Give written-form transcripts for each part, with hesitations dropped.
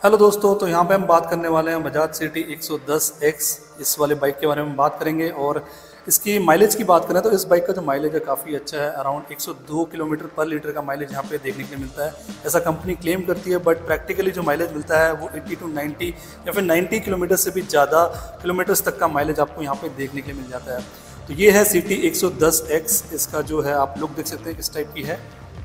Hello दोस्तों, तो यहाँ पे हम बात करने वाले हैं बजाज सिटी 110X। इस वाले बाइक के बारे में बात करेंगे और इसकी माइलेज की बात करें तो इस बाइक का जो माइलेज है काफ़ी अच्छा है। अराउंड 102 किलोमीटर पर लीटर का माइलेज यहाँ पे देखने के लिए मिलता है, ऐसा कंपनी क्लेम करती है। बट प्रैक्टिकली जो माइलेज मिलता है वो 80 to 90 या फिर 90 किलोमीटर से भी ज़्यादा किलोमीटर्स तक का माइलेज आपको यहाँ पे देखने के लिए मिल जाता है। तो ये है सिटी 110X। इसका जो है आप लुक देख सकते हैं किस टाइप की है।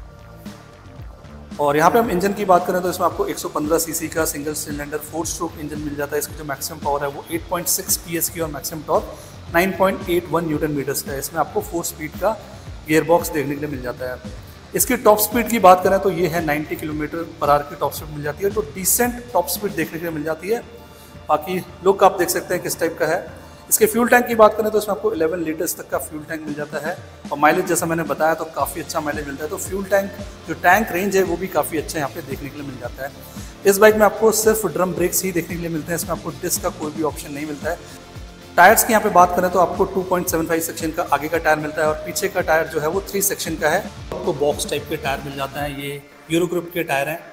और यहाँ पे हम इंजन की बात करें तो इसमें आपको 115 सीसी का सिंगल सिलेंडर 4 स्ट्रोक इंजन मिल जाता है। इसकी जो मैक्सिमम पावर है वो 8.6 PS की और मैक्सिमम टॉर्क 9.81 न्यूटन मीटर्स का है। इसमें आपको 4 स्पीड का गियर बॉक्स देखने के लिए मिल जाता है। इसकी टॉप स्पीड की बात करें तो ये है 90 किलोमीटर पर आवर की टॉप स्पीड मिल जाती है, तो डिसेंट टॉप स्पीड देखने के लिए मिल जाती है। बाकी लुक आप देख सकते हैं किस टाइप का है। इसके फ्यूल टैंक की बात करें तो इसमें आपको 11 लीटर्स तक का फ्यूल टैंक मिल जाता है और माइलेज जैसा मैंने बताया तो काफ़ी अच्छा माइलेज मिलता है। तो फ्यूल टैंक जो टैंक रेंज है वो भी काफ़ी अच्छा यहाँ पे देखने के लिए मिल जाता है। इस बाइक में आपको सिर्फ ड्रम ब्रेक्स ही देखने के लिए मिलते हैं, इसमें आपको डिस्क का कोई भी ऑप्शन नहीं मिलता है। टायर्स की यहाँ पे बात करें तो आपको 2.75 सेक्शन का आगे का टायर मिलता है और पीछे का टायर जो है वो 3 सेक्शन का है। आपको बॉक्स टाइप के टायर मिल जाता है, ये यूरो ग्रुप के टायर हैं।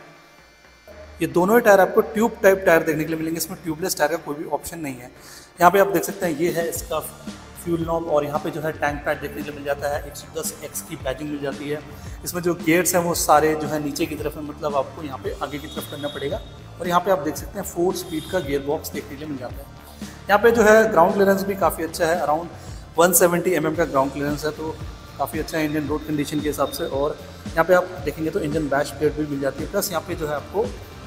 ये दोनों ही टायर आपको ट्यूब टाइप टायर देखने के लिए मिलेंगे, इसमें ट्यूबलेस टायर का कोई भी ऑप्शन नहीं है। यहाँ पे आप देख सकते हैं ये है इसका फ्यूल नॉब और यहाँ पे जो है टैंक पैड देखने के लिए मिल जाता है। 110X की बैजिंग मिल जाती है। इसमें जो गियर्स हैं वो सारे जो है नीचे की तरफ है, मतलब आपको यहाँ पे आगे की तरफ करना पड़ेगा। और यहाँ पे आप देख सकते हैं 4 स्पीड का गियर बॉक्स देखने के लिए मिल जाता है। यहाँ पे जो है ग्राउंड क्लियरेंस भी काफ़ी अच्छा है, अराउंड 170 mm का ग्राउंड क्लियरेंस है, तो काफ़ी अच्छा है इंडियन रोड कंडीशन के हिसाब से। और यहाँ पे आप देखेंगे तो इंजन बैश प्लेट भी मिल जाती है, प्लस यहाँ पे जो है आपको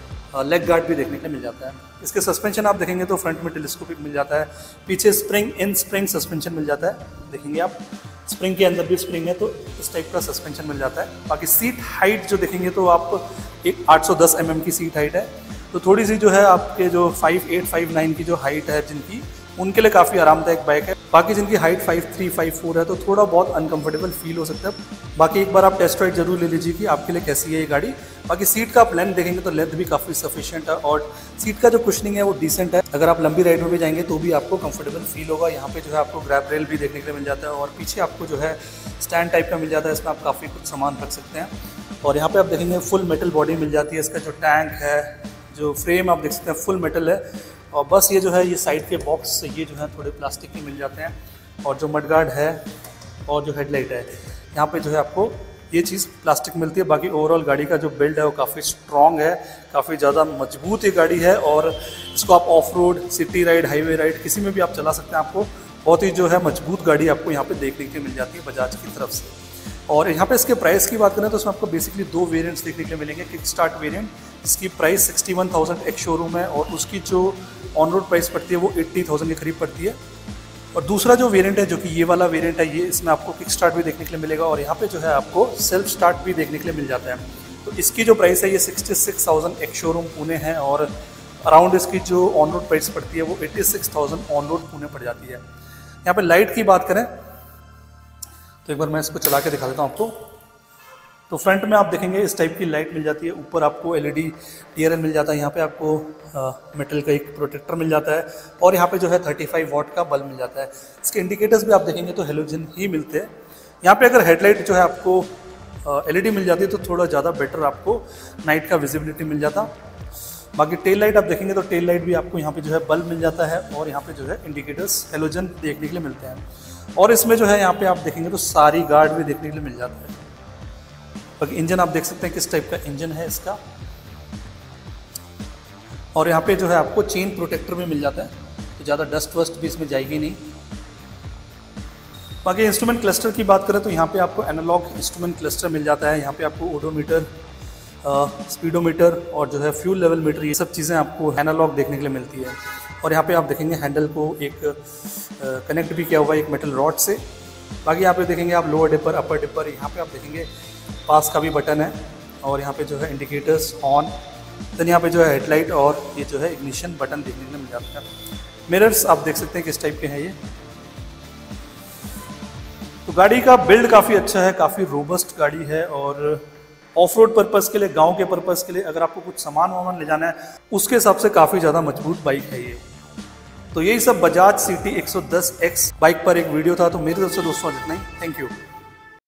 लेग गार्ड भी देखने के लिए मिल जाता है। इसके सस्पेंशन आप देखेंगे तो फ्रंट में टेलीस्कोपिक मिल जाता है, पीछे स्प्रिंग इन स्प्रिंग सस्पेंशन मिल जाता है। देखेंगे आप स्प्रिंग के अंदर भी स्प्रिंग है, तो इस टाइप का सस्पेंशन मिल जाता है। बाकी सीट हाइट जो देखेंगे तो आप एक 810 mm की सीट हाइट है, तो थोड़ी सी जो है आपके जो 5'8", 5'9" की जो हाइट है जिनकी, उनके लिए काफ़ी आरामदायक बाइक है। बाकी जिनकी हाइट 5'3", 5'4" है तो थोड़ा बहुत अनकंफर्टेबल फील हो सकता है। बाकी एक बार आप टेस्ट राइड जरूर ले लीजिए कि आपके लिए कैसी है ये गाड़ी। बाकी सीट का आप लेंथ देखेंगे तो लेंथ भी काफ़ी सफिशिएंट है और सीट का जो कुशनिंग है वो डिसेंट है। अगर आप लंबी राइड में भी जाएंगे तो भी आपको कंफर्टेबल फील होगा। यहाँ पे जो है आपको ग्रैब रेल भी देखने के लिए मिल जाता है और पीछे आपको जो है स्टैंड टाइप का मिल जाता है, इसमें आप काफ़ी कुछ सामान रख सकते हैं। और यहाँ पर आप देखेंगे फुल मेटल बॉडी मिल जाती है। इसका जो टैंक है, जो फ्रेम आप देख सकते हैं फुल मेटल है। और बस ये जो है ये साइड के बॉक्स ये जो है थोड़े प्लास्टिक के मिल जाते हैं। और जो मडगार्ड है और जो हेडलाइट है यहाँ पे जो है आपको ये चीज़ प्लास्टिक मिलती है। बाकी ओवरऑल गाड़ी का जो बिल्ड है वो काफ़ी स्ट्रॉन्ग है, काफ़ी ज़्यादा मजबूत ये गाड़ी है और इसको आप off road, city ride, highway ride किसी में भी आप चला सकते हैं। आपको बहुत ही जो है मजबूत गाड़ी आपको यहाँ पे देखने के लिए मिल जाती है बजाज की तरफ से। और यहाँ पे इसके प्राइस की बात करें तो इसमें आपको बेसिकली 2 वेरिएंट्स देखने के लिए मिलेंगे। किक स्टार्ट वेरिएंट जिसकी प्राइस 61,000 एक शोरूम है और उसकी जो ऑन रोड प्राइस पड़ती है वो 80,000 के करीब पड़ती है। और दूसरा जो वेरिएंट है जो कि ये वाला वेरिएंट है, ये इसमें आपको किक स्टार्ट भी देखने के लिए मिलेगा और यहाँ पे जो है आपको सेल्फ स्टार्ट भी देखने के लिए मिल जाता है। तो इसकी जो प्राइस है ये 66,000 एक शोरूम पुणे है और अराउंड इसकी जो ऑन रोड प्राइस पड़ती है वो 86,000 ऑन रोड पुणे पड़ जाती है। यहाँ पे लाइट की बात करें तो एक बार मैं इसको चला के दिखा देता हूँ आपको। तो फ्रंट में आप देखेंगे इस टाइप की लाइट मिल जाती है, ऊपर आपको LED TRL मिल जाता है, यहाँ पे आपको मेटल का एक प्रोटेक्टर मिल जाता है और यहाँ पे जो है 35 वाट का बल्ब मिल जाता है। इसके इंडिकेटर्स भी आप देखेंगे तो हेलोजन ही मिलते हैं। यहाँ पे अगर हेडलाइट जो है आपको LED मिल जाती है तो थोड़ा ज़्यादा बेटर आपको नाइट का विजिबिलिटी मिल जाता। बाकी टेल लाइट आप देखेंगे तो टेल लाइट भी आपको यहाँ पे जो है बल्ब मिल जाता है और यहाँ पे जो है इंडिकेटर्स हेलोजन देखने के लिए मिलते हैं। और इसमें जो है यहाँ पे आप देखेंगे तो सारी गार्ड भी देखने के लिए मिल जाता है। बाकी इंजन आप देख सकते हैं किस टाइप का इंजन है इसका। और यहाँ पे जो है आपको चेन प्रोटेक्टर भी मिल जाता है, तो ज़्यादा डस्ट वस्ट भी इसमें जाएगी नहीं। बाकी इंस्ट्रूमेंट क्लस्टर की बात करें तो यहाँ पे आपको एनालॉग इंस्ट्रूमेंट क्लस्टर मिल जाता है। यहाँ पे आपको ओडोमीटर, स्पीडोमीटर और जो है फ्यूल लेवल मीटर, ये सब चीज़ें आपको एनालॉग देखने के लिए मिलती है। और यहाँ पे आप देखेंगे हैंडल को एक कनेक्ट भी किया हुआ है एक मेटल रॉड से। बाकी यहाँ पे देखेंगे आप लोअर डिपर, अपर डिपर, यहाँ पे आप देखेंगे पास का भी बटन है और यहाँ पे जो है इंडिकेटर्स ऑन, देन यहाँ पे जो है हेडलाइट और ये जो है इग्निशन बटन देखने को मिल जाता है। मिरर्स आप देख सकते हैं किस टाइप के हैं ये। तो गाड़ी का बिल्ड काफ़ी अच्छा है, काफ़ी रोबस्ट गाड़ी है और ऑफ रोड पर्पज़ के लिए, गांव के पर्पज़ के लिए, अगर आपको कुछ सामान वामान ले जाना है उसके हिसाब से काफ़ी ज़्यादा मजबूत बाइक है ये। तो यही सब बजाज सिटी 110X बाइक पर एक वीडियो था। तो मेरी तरफ से दोस्तों इतना ही। Thank you.